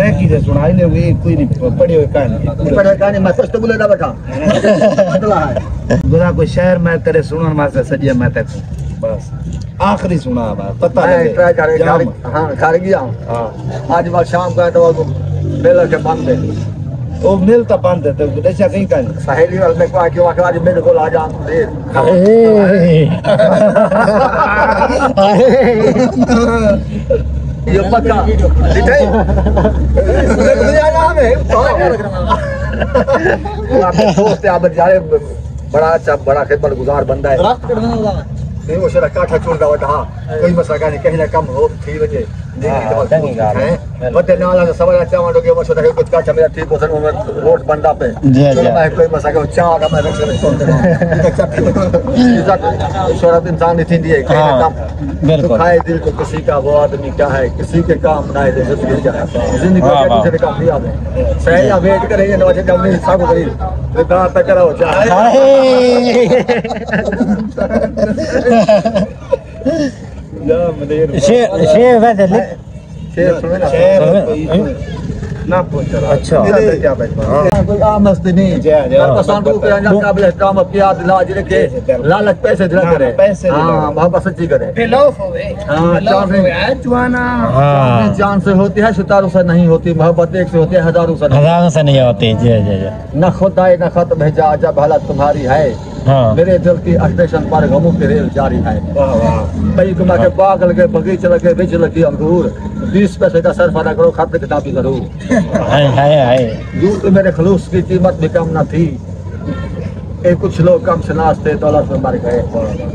की जे सुनाई ने वे कोई नहीं पढ़े हुए कहानी मैं सच तो बोले ना बैठा बदला है गुना कोई शहर में तेरे सुनन वास्ते सजिया मैं तक बस आखिरी सुना पता लगे ट्राई करे हां कर गया हां आज बार शाम का तो मेला के बंद है ओ मिल तो बंद है तो ऐसा कहीं का सहेली वाले में को आज मेरे को आ जा ये पक्का दिखे दुनिया नाम है आपके दोस्त आप जारे बड़ा अच्छा बड़ा खिदमत गुजार बंदा है नहीं वो शरा काठा छोड़ दा वटा कोई मसला का नहीं कहीं ना कम हो थी वजे वटे नाला से सवाल चावा तो के मसला है कुछ काठा मेरा ठीक होसन रोड बंदा पे मैं कोई मसला का चा का मैं रख शरा इंसान नहीं थी है कहीं ना कम बिल्कुल खाए दिल को किसी का वो आदमी क्या है किसी के काम ना है जिंदगी क्या है जिंदगी के दूसरे काम नहीं आते सही या वेट करेंगे ना जब नहीं सागो करी बेकार तक करो चाहे शेर वैसे शेर सुने ना शेर ना पूछ रहा अच्छा क्या बात कोई आमद नहीं पसंद को करना काबिल काम प्यार लाज रखे लालच पैसे दिला करे हां मोहब्बत सच्ची करे फिलोफ होवे हां जवाना जान से होती है सितारों से नहीं होती मोहब्बत एक से होती है हजारों से नहीं होती जी जी ना खुदाई ना खत भेजा जब हालत तुम्हारी है मेरे दिल की स्टेशन पर गमों की रेल जारी है कई गुमा के बाग लगे बगीचे लगे बीच लगी अंगूर 20 पैसे का सरफरा करो खाते किताबी जरूर यूं तो मेरे खलूस की कीमत भी कम न थी कुछ लोग कम शनास थे दौलत में मर गए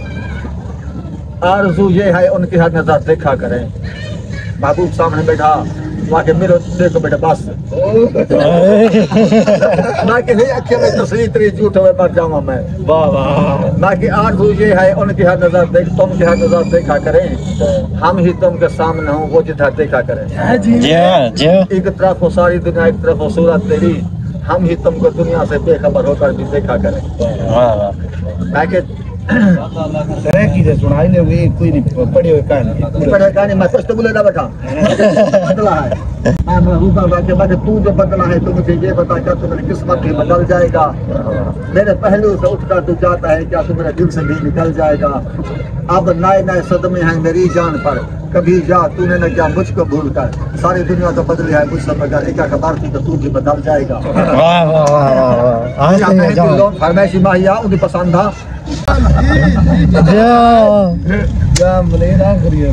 आरज़ू ये है उनकी हर नजर देखा करें महबूब सामने बैठा वहाँ के मेरे देखो बेटा बस ना कि नहीं अखे में तस्वीर तेरी झूठ में मर जाऊंगा मैं वाह वाह ना कि आरज़ू ये है उनकी हर नजर देख तुम की हर नजर देखा करें हम ही तुम के सामने हो वो जिधर देखा करें एक तरफ हो सारी दुनिया एक तरफ हो सूरत तेरी हम ही तुमको दुनिया से बेखबर होकर भी देखा करें तरह की जे सुनाई ने वे कोई नहीं पढ़े हुए कहानी मैं सच तो बोले ना बैठा बदला है मैं महबूबा बाके बाद तू जो बदला है तो मुझे ये बता क्या तुम्हारी किस्मत भी बदल जाएगा मेरे पहलू से उठकर तू जाता है क्या तू मेरे दिल से भी निकल जाएगा अब नए नए सदमे हैं मेरी जान पर कभी जा तूने न क्या मुझको भूल कर सारी दुनिया तो बदली है मुझसे मगर एक खबर थी तो तू भी बदल जाएगा वाह वाह वाह फरमाइशी माहिया उनकी पसंद था जा मलेरा करिए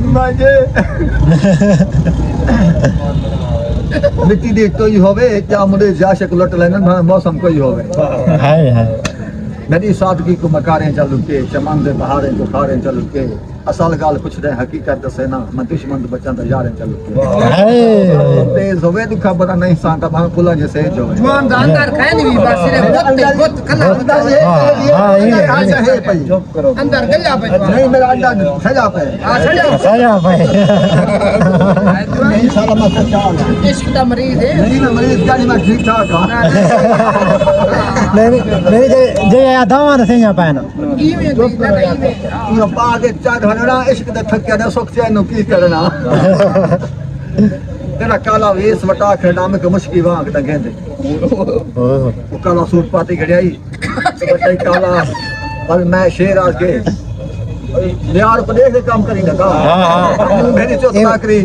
मिट्टी देख तो ही होवे क्या मुझे जाशक लट लेना मौसम कोई होवे है मेरी सादगी को मकारें चलू के चमन दे बहारें बुखारें चलू के असल गाल कुछ दे हकीकत दसे ना मैं दुश्मन तो बचा यारें चलू के तेज होवे दुखा बड़ा नहीं सांता भाग पुला जैसे जो जवान अंदर खाए नहीं बस सिर्फ बहुत कला हां ये है भाई चुप करो अंदर गया पे नहीं मेरा अंडा सजा पे सजा पे नहीं साला मत चाल इश्क का मरीज है नहीं मैं मरीज का नहीं मैं ठीक ठाक हां नहीं जे दावा से यहाँ पाना पूरा बाग चा घरना इश्क दे थक्या ने सुख चैन की करना तेरा काला वेस वटा खड़ा में मुश्किल वांग टंगेंदे वो काला सूट पाती घड़ियाई बच्चा काला पर मैं शेर आके यार को देख काम करी लगा मेरी चोट करी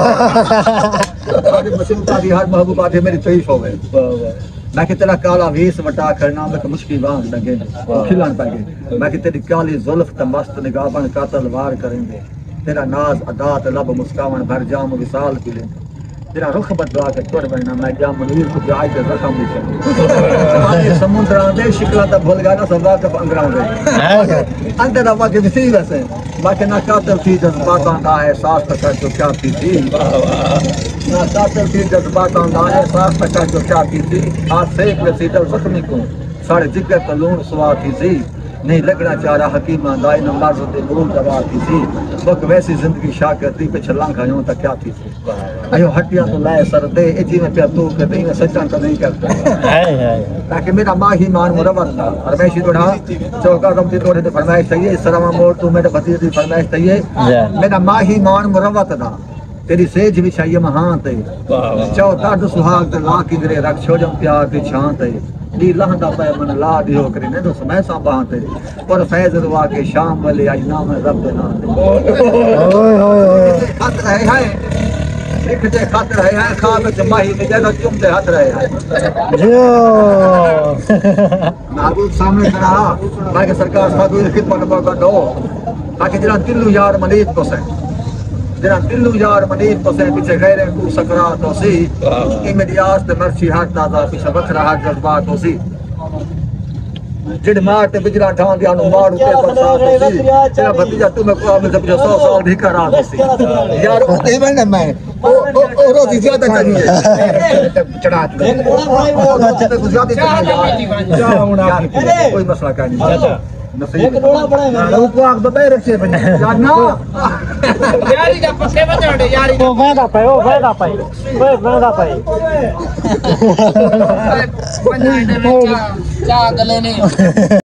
मशहूर की हर महबूबा थे मेरी तारीफ हो गई मैं कि तेरा काला वेस वटा करना में मुश्किल वांग लगे खिलान पाएंगे मैं कि तेरी काली जुल्फ त मस्त निगाहन कातल वार करेंगे तेरा नाज अदात लब मुस्कान भर जाम विशाल पी लेंगे तेरा रुख बदवा के तोड़ बनना मैं जाम मनवीर को जाय के रकम भी चले समुद्र दे शिकला त भूल गया ना सब रात अंगरा गए अंदर हवा के विसी वैसे बाकी ना कातल थी जज्बात का एहसास तक जो क्या थी ना कातल थी जज्बात का एहसास तक जो क्या थी आज से एक रसीदल जख्मी को सारे जिगर का लूण सुआ थी नहीं लगना चाह रहा हकीमा दाई नमाज दे बोल दवा थी वक्त वैसी जिंदगी शा करती पे छलांग खायों तक क्या थी अयो हटिया तो लाए सर दे एजी में पे तू के नहीं मैं सच्चा तो नहीं करता ताकि मेरा माही मान मुरवत था फरमाइशी तोड़ा चौका कम थी तोड़े तो फरमाइश चाहिए इस तरह मोड़ तू मेरे भतीजे की फरमाइश चाहिए मेरा माही मान मुरवत था तेरी सेज विछाई महां ते चौ ॾाढो सुहाग ते ला किधरे रख छोजम प्यार दी छां ते दी लहंदा पे मन ला दियो करे ने तो समय सा बां ते पर फैज रुआ के शाम वाले आई नाम रब दे नाम ते ओए ओए हाथ रहे है लिखते खातिर है खाब च माही ने जगह चुमते हाथ रहे है जो महबूब सामने खड़ा बाकी सरकार साधु खिदमत मौका दो ताकि जरा दिल्लू यार मनीत को से जरा दिल्लू यार मनीत को से पीछे गैर को सकरात होसी कि मेरी आस ते मर्ची हाथ दादा पीछे वखरा हाथ जज्बात होसी जिड मार ते बिजला ढां दिया नु मार ते बरसात होसी तेरा भतीजा तुम्हें को में जब 100 साल भी करा होसी यार नहीं मैंने मैं ओ रोजी ज्यादा चाहिए चढ़ा दे कोई मसला का नहीं नसीब को आग बताए रखे बने यार ना यारी का पक्के बजाड़े यारी ओ फायदा पाए ओ फायदा पाए ओए फायदा पाए चा गले नहीं